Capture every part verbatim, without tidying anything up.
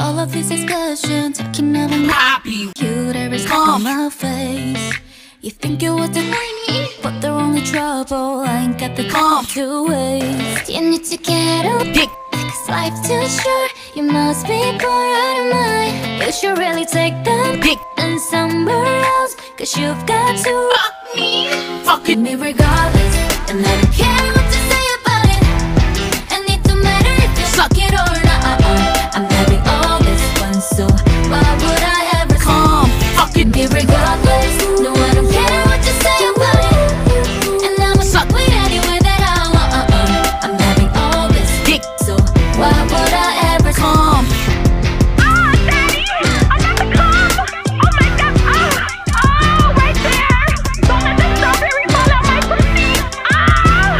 All of these discussions, I can never Poppy, cute every step on my face. You think you want to me, but they're only trouble. I ain't got the time to waste. You need to get a dick, cause life's too short. You must be bored out of mind. You should really take the dick and somewhere else, cause you've got to fuck me, fucking me regardless. And I don't care what you say about it, and it don't matter if you suck it or not. I'm having all this fun, so why would I ever come fucking me regardless? No, I don't care what you say about it, and I'ma suck with anywhere that I want. I'm having all this dick, so why would I ever come? Ah, Daddy! I'm about to come! Oh my God! Ah! Oh, right there! Don't let the strawberry fall out my pussy! Ah!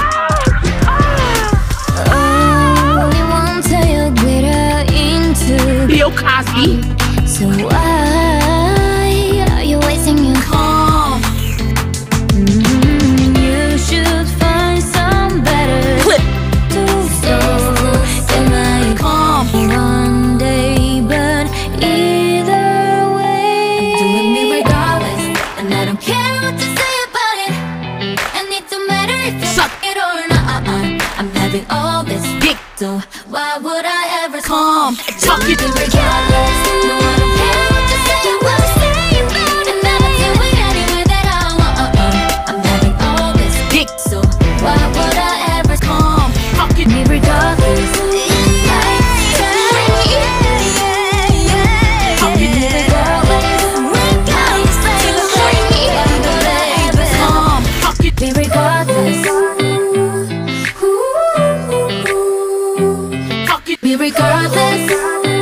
Ah! Ah! Only one tail glitter into Bill Cosby. so why are you wasting your Calm. Mm, you should find some better Clip. to so you might Calm. one day, but either way, I'm doing me regardless, and I don't care what you say about it, and it don't matter if you Suck it or not. I'm having all this dick, so why would I ever Calm. Fuck it. be regardless? No, I don't care what you say about it, and I'ma do it anywhere that I want. I'm having all this dick, so why would I ever Calm. Fucking me regardless? calm. Fucking Be regardless. fucking Be regardless.